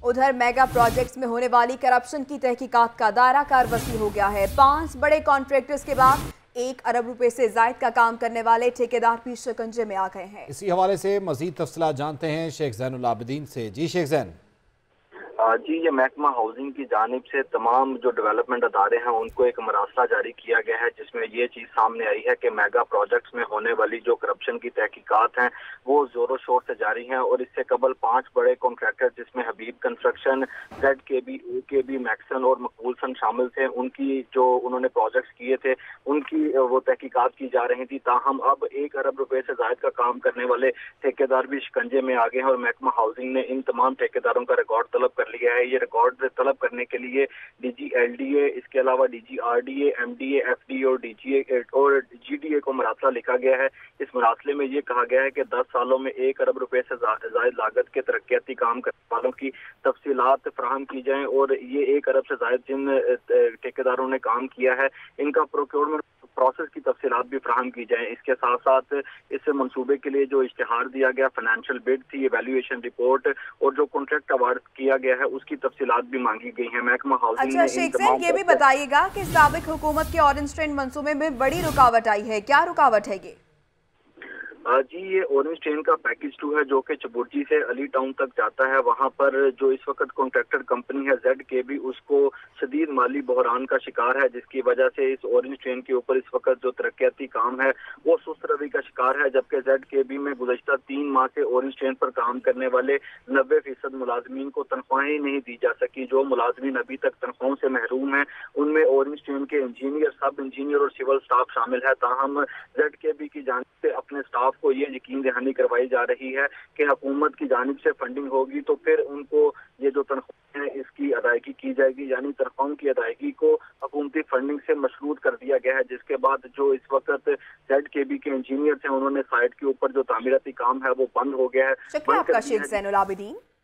उधर mega projects में होने वाली करप्शन की तहकीकात का दायरा कार वसी हो गया है। 5 बड़े कॉन्ट्रैक्टर्स के बाद 1 अरब रुपए से जायद का काम करने वाले ठेकेदार भी शिकंजे में आ गए हैं। इसी हवाले से मजीद तफसीलात जानते हैं शेख ज़ैनुल आबिदीन से। जी शेख ज़ैन। जी, ये महकमा हाउसिंग की जानिब से तमाम जो डेवलपमेंट अदारे हैं उनको एक मरासला जारी किया गया है, जिसमें ये चीज़ सामने आई है कि मेगा प्रोजेक्ट्स में होने वाली जो करप्शन की तहकीकात हैं वो जोरों शोर से जारी हैं। और इससे कबल 5 बड़े कॉन्ट्रैक्टर जिसमें Habib construction, ZKB, AKB, Maxon और मकबूलसन शामिल थे, उनकी जो उन्होंने प्रोजेक्ट्स किए थे उनकी वो तहकीकात की जा रही थी। ताहम अब 1 अरब रुपए से जायद का काम करने वाले ठेकेदार भी शिकंजे में आ गए हैं और महकमा हाउसिंग ने इन तमाम ठेकेदारों का रिकॉर्ड तलब कर लिया है। ये रिकॉर्ड तलब करने के लिए DG LDA, इसके अलावा DG RDA, MDA, FDA और DGA और GDA को मरासला लिखा गया है। इस मरासले में ये कहा गया है कि 10 सालों में 1 अरब रुपए से जायद लागत के तरक्याती काम करने वालों की तफसीलात फराहम की जाएं और ये 1 अरब से जायद जिन ठेकेदारों ने काम किया है इनका प्रोक्योरमेंट प्रोसेस की तफसीलात भी फराहम की जाए। इसके साथ साथ इस मंसूबे के लिए जो इश्तिहार दिया गया, फाइनेंशियल बिड थी, एवेल्युएशन रिपोर्ट और जो कॉन्ट्रैक्ट अवार्ड किया गया है उसकी तफसीलात भी मांगी गई हैं। महकमा हाउसिंग अच्छा शेख ज़ैन, ये भी बताइएगा कि साबिक हुकूमत के ऑरेंज ट्रेन मंसूबे में बड़ी रुकावट आई है, क्या रुकावट है ये? जी, ये ऑरेंज ट्रेन का पैकेज 2 है जो कि चबुर्जी से अली टाउन तक जाता है। वहां पर जो इस वक्त कॉन्ट्रैक्टर कंपनी है ZKB, उसको शदीद माली बहरान का शिकार है, जिसकी वजह से इस ऑरेंज ट्रेन के ऊपर इस वक्त जो तरक्याती काम है वो सुस्त रवि का शिकार है। जबकि ZKB में गुज़श्ता 3 माह से ऑरेंज ट्रेन पर काम करने वाले 90% मुलाजमीन को तनख्वाहें नहीं दी जा सकी। जो मुलाजमीन अभी तक तनख्वाहों से महरूम है उनमें ऑरेंज ट्रेन के इंजीनियर, सब इंजीनियर और सिविल स्टाफ शामिल है। ताहम ZKB की जानिब से अपने स्टाफ को ये यकीन दहानी करवाई जा रही है कि हुकूमत की जानिब से फंडिंग होगी तो फिर उनको ये जो तनख्वाहें हैं इसकी अदायगी की जाएगी, यानी तनख्वाहों की अदायगी को हुकूमती फंडिंग से मशरूत कर दिया गया है। जिसके बाद जो इस वक्त ZKB के इंजीनियर्स हैं उन्होंने साइट के ऊपर जो तामीराती काम है वो बंद हो गया है। शुक्रिया आपका शेख ज़ैनुल आबिदीन।